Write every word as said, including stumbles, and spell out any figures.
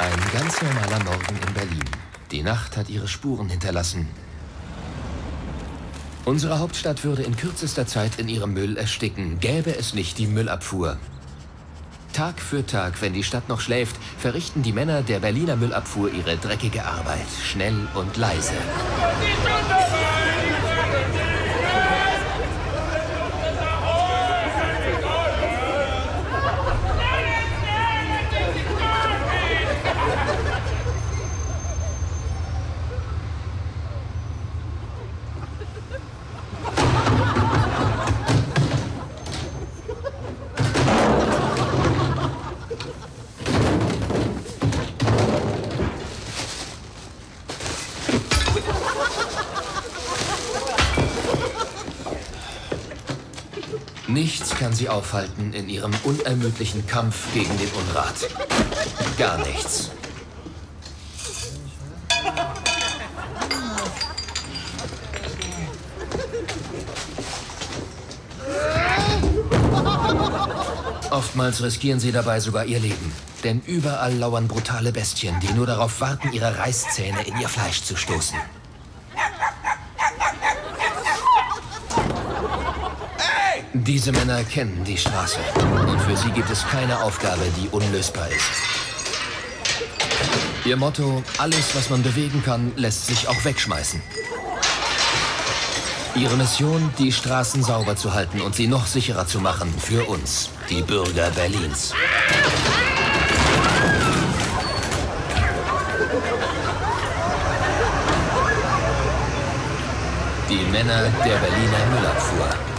Ein ganz normaler Morgen in Berlin. Die Nacht hat ihre Spuren hinterlassen. Unsere Hauptstadt würde in kürzester Zeit in ihrem Müll ersticken, gäbe es nicht die Müllabfuhr. Tag für Tag, wenn die Stadt noch schläft, verrichten die Männer der Berliner Müllabfuhr ihre dreckige Arbeit, schnell und leise. Nichts kann sie aufhalten in ihrem unermüdlichen Kampf gegen den Unrat. Gar nichts. Oftmals riskieren sie dabei sogar ihr Leben. Denn überall lauern brutale Bestien, die nur darauf warten, ihre Reißzähne in ihr Fleisch zu stoßen. Diese Männer kennen die Straße. Und für sie gibt es keine Aufgabe, die unlösbar ist. Ihr Motto: alles, was man bewegen kann, lässt sich auch wegschmeißen. Ihre Mission: die Straßen sauber zu halten und sie noch sicherer zu machen für uns, die Bürger Berlins. Die Männer der Berliner Müllabfuhr.